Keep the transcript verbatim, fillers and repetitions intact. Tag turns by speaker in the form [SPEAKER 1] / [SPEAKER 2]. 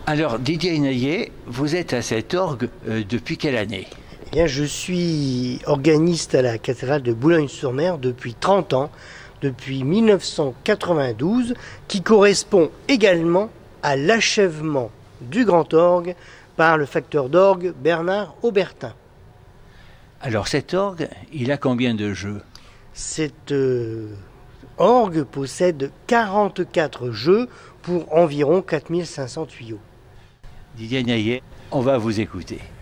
[SPEAKER 1] Alors Didier Naillet, vous êtes à cet orgue euh, depuis quelle année?
[SPEAKER 2] Eh bien, je suis organiste à la cathédrale de Boulogne-sur-Mer depuis trente ans, depuis mille neuf cent quatre-vingt-douze, qui correspond également à l'achèvement du grand orgue par le facteur d'orgue Bernard Aubertin.
[SPEAKER 1] Alors cet orgue, il a combien de jeux?
[SPEAKER 2] Cet euh, orgue possède quarante-quatre jeux pour environ quatre mille cinq cents tuyaux.
[SPEAKER 1] Didier Naillet, on va vous écouter.